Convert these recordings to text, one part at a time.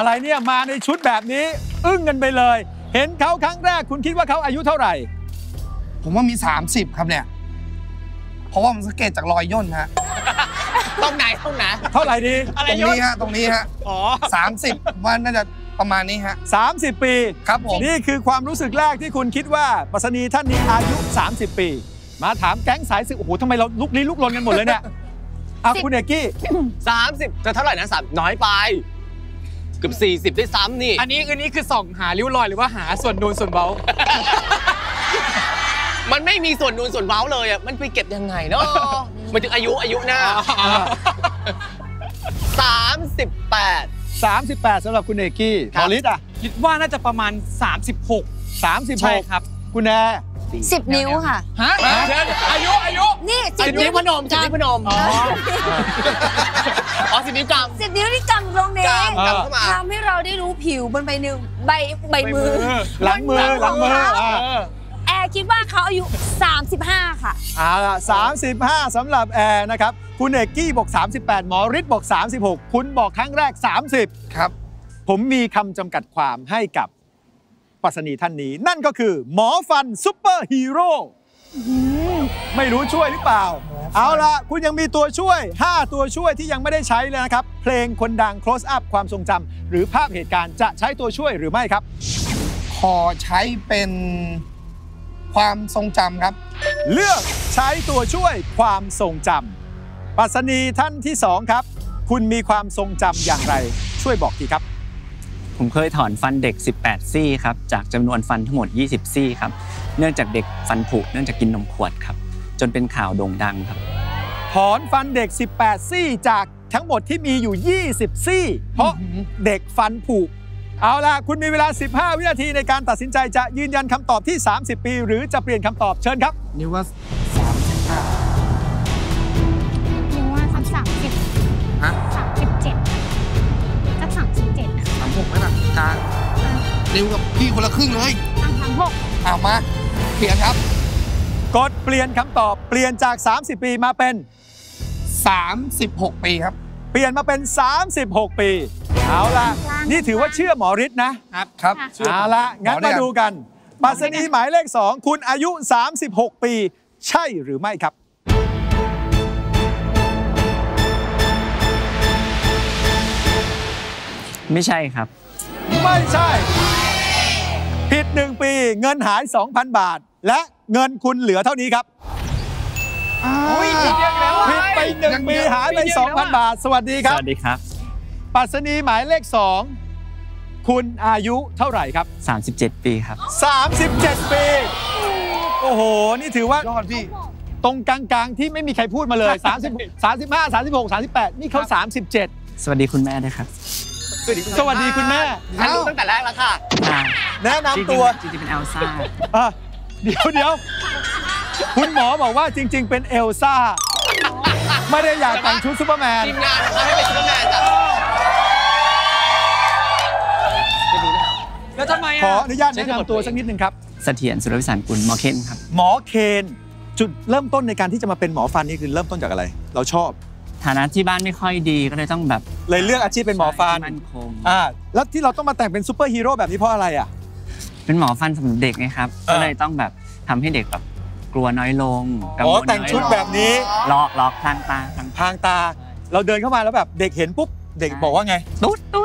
อะไรเนี่ยมาในชุดแบบนี้อึ้งกันไปเลยเห็นเขาครั้งแรกคุณคิดว่าเขาอายุเท่าไหร่ผมว่ามี30ครับเนี่ยเพราะว่ามันสังเกตจากรอยย่นฮะตรงไหนเท่าไหร่ดีตรงนี้ฮะอ๋อ30ว่าน่าจะประมาณนี้ฮะ 30 ปีครับผมนี่คือความรู้สึกแรกที่คุณคิดว่าปรัชนีท่านนี้อายุ30 ปีมาถามแก๊งสายสืบโอ้โหทำไมเราลุกลี้ลุกลนกันหมดเลยเนี่ยเอาคุณเอกกี้ 30จะเท่าไหร่นะ3น้อยไปเกือบ40ได้ซ้ำนี่อันนี้คือส่องหาริ้วรอยหรือว่าหาส่วนนูนส่วนเบามันไม่มีส่วนนูนส่วนเว้าเลยอ่ะมันไปเก็บยังไงเนาะมันถึงอายุหน้า 38สำหรับคุณเอกกี้หมอฤทธิ์อ่ะคิดว่าน่าจะประมาณ36ใช่ครับคุณแอร์ 10 นิ้วค่ะฮะอายุนี่ 10 นิ้วพนม10 นิ้วพนมอ๋อ10 นิ้วกำ 10 นิ้วที่กำตรงนี้ทำให้เราได้รู้ผิวบนใบมือหลังมือแอร์คิดว่าเขาอายุ35ค่ะ 35สำหรับแอร์นะครับคุณเอกกี้บอก38หมอฤทธิ์บอก36คุณบอกครั้งแรก30 ครับผมมีคำจำกัดความให้กับปรัชนีท่านนี้นั่นก็คือหมอฟันซุปเปอร์ฮีโร่ไม่รู้ช่วยหรือเปล่าเอาละคุณยังมีตัวช่วย5ตัวช่วยที่ยังไม่ได้ใช้เลยนะครับเพลงคนดัง close up ความทรงจำหรือภาพเหตุการณ์จะใช้ตัวช่วยหรือไม่ครับขอใช้เป็นความทรงจำครับเลือกใช้ตัวช่วยความทรงจำปรัชนีท่านที่2ครับคุณมีความทรงจำอย่างไรช่วยบอกทีครับผมเคยถอนฟันเด็ก18ซี่ครับจากจำนวนฟันทั้งหมด20ซี่ครับเนื่องจากเด็กฟันผุเนื่องจากกินนมขวดครับจนเป็นข่าวโด่งดังครับถอนฟันเด็ก18ซี่จากทั้งหมดที่มีอยู่20ซี่เพราะเด็กฟันผุเอาล่ะคุณมีเวลา15วินาทีในการตัดสินใจจะยืนยันคำตอบที่30ปีหรือจะเปลี่ยนคำตอบเชิญครับนิวว่านิวว่า30ฮะ37สัก37 36ไหมล่ะกลางนิวกับพี่คนละครึ่งเลย36เอามาเปลี่ยนครับกดเปลี่ยนคำตอบเปลี่ยนจาก30ปีมาเป็น 36ปีครับเปลี่ยนมาเป็น36ปีเอาล่ะนี่ถือว่าเชื่อหมอฤทธิ์นะครับเอาล่ะงั้นมาดูกันปรัชนีหมายเลข2คุณอายุ36ปีใช่หรือไม่ครับไม่ใช่ครับไม่ใช่ผิด1ปีเงินหาย 2,000 บาทและเงินคุณเหลือเท่านี้ครับผิดไป1ปีหายไป 2,000 บาทสวัสดีครับสวัสดีครับปรัชนีหมายเลข2คุณอายุเท่าไหร่ครับ 37ปีครับ 37ปีโอ้โหนี่ถือว่ายอดพี่ตรงกลางๆที่ไม่มีใครพูดมาเลย30 35 36 38นี่เขา37 สวัสดีคุณแม่ด้วยครับสวัสดีคุณแม่รู้ตั้งแต่แรกแล้วค่ะแนะนำตัวจริงๆเป็นเอลซ่าเดี๋ยวคุณหมอบอกว่าจริงๆเป็นเอลซ่าไม่ได้อยากแต่งชุดซูเปอร์แมนทีมงานเขาให้เป็นซูเปอร์แมนจ้ะแล้วทำไมขออนุญาตแนะนำตัวสักนิดนึงครับเสถียรสุรวิสารกุลหมอเคนครับหมอเคนจุดเริ่มต้นในการที่จะมาเป็นหมอฟันนี่คือเริ่มต้นจากอะไรเราชอบฐานะที่บ้านไม่ค่อยดีก็เลยต้องแบบเลยเลือกอาชีพเป็นหมอฟันมั่นคงแล้วที่เราต้องมาแต่งเป็นซูเปอร์ฮีโร่แบบนี้เพราะอะไรอ่ะเป็นหมอฟันสำหรับเด็กไงครับก็เลยต้องแบบทำให้เด็กแบบกลัวน้อยลงแต่งชุดแบบนี้ล็อกพลางตาเราเดินเข้ามาแล้วแบบเด็กเห็นปุ๊บเด็กบอกว่าไงตุ๊ด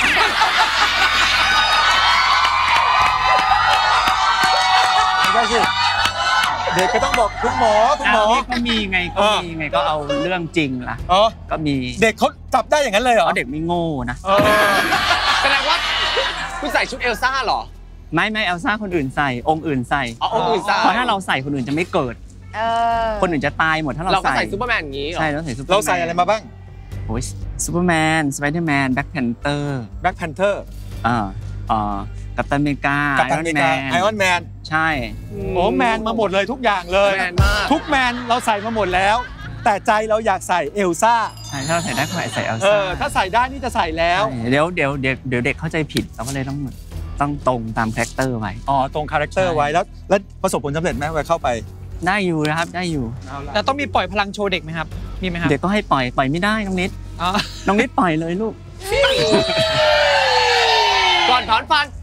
ไม่ใช่สิเด็กก็ต้องบอกคุณหมอก็มีไงก็เอาเรื่องจริงล่ะก็มีเด็กเขาจับได้อย่างนั้นเลยเหรอเด็กไม่โง่นะแสดงว่าคุณใส่ชุดเอลซ่าเหรอไม่เอลซ่าคนอื่นใส่องค์อื่นใส่องค์อื่นใส่เพราะถ้าเราใส่คนอื่นจะไม่เกิดคนอื่นจะตายหมดถ้าเราใส่ซูเปอร์แมนอย่างนี้ใช่เราใส่ซูเปอร์เราใส่อะไรมาบ้างโอ้ยซูเปอร์แมนสไปเดอร์แมนแบล็คแพนเตอร์กัปตันอเมริกาไอออนแมนใช่โอ้แมนมาหมดเลยทุกอย่างเลยทุกแมนเราใส่มาหมดแล้วแต่ใจเราอยากใส่เอลซ่าใช่ถ้าเราใส่ได้ก็ใส่เอลซ่าถ้าใส่ได้นี่จะใส่แล้วเดี๋ยวเด็กเข้าใจผิดเราก็เลยต้องตรงตามคาแรคเตอร์ไว้ตรงคาแรคเตอร์ไว้แล้วประสบผลสำเร็จไหมเวลาเข้าไปได้อยู่นะครับได้อยู่แล้วต้องมีปล่อยพลังโชว์เด็กไหมครับมีไหมครับเด็กก็ให้ปล่อยไม่ได้น้องนิดปล่อยเลยลูกก่อนถอนฟัน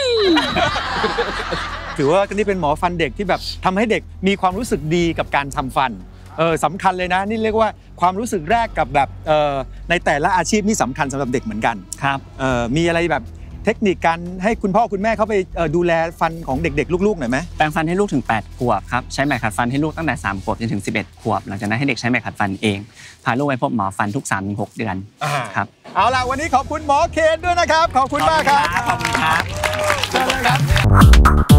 ถือว่านี่เป็นหมอฟันเด็กที่แบบทำให้เด็กมีความรู้สึกดีกับการทำฟันสำคัญเลยนะนี่เรียกว่าความรู้สึกแรกกับแบบในแต่ละอาชีพนี่สำคัญสำหรับเด็กเหมือนกันครับมีอะไรแบบเทคนิคการให้คุณพ่อคุณแม่เขาไปดูแลฟันของเด็กๆลูกๆหน่อยไหมแปรงฟันให้ลูกถึง8ขวบครับใช้ไหมขัดฟันให้ลูกตั้งแต่3ขวบจนถึง11ขวบหลังจากนั้นให้เด็กใช้ไหมขัดฟันเองพาลูกไปพบหมอฟันทุก 3-6 เดือนครับเอาล่ะวันนี้ขอบคุณหมอเคนด้วยนะครับขอบคุณมากครับขอบคุณครับเชิญเลยครับ